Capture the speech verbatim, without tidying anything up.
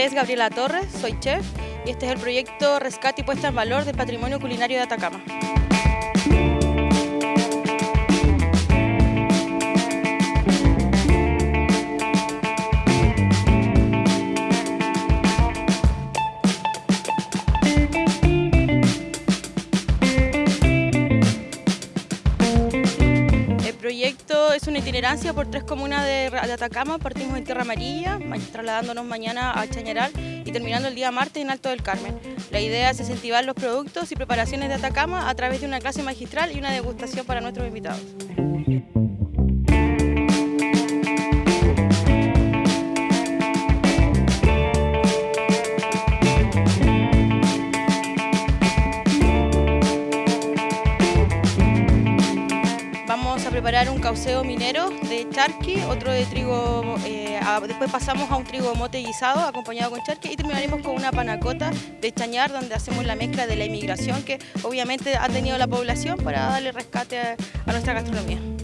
es Gabriela Torres, soy chef y este es el proyecto Rescate y Puesta en Valor del Patrimonio Culinario de Atacama. El proyecto es una itinerancia por tres comunas de, de Atacama. Partimos en Tierra Amarilla, trasladándonos mañana a Chañaral y terminando el día martes en Alto del Carmen. La idea es incentivar los productos y preparaciones de Atacama a través de una clase magistral y una degustación para nuestros invitados. Vamos a preparar un cauceo minero de charqui, otro de trigo, eh, a, después pasamos a un trigo mote guisado acompañado con charqui y terminaremos con una panacota de chañar donde hacemos la mezcla de la inmigración que obviamente ha tenido la población para darle rescate a, a nuestra gastronomía.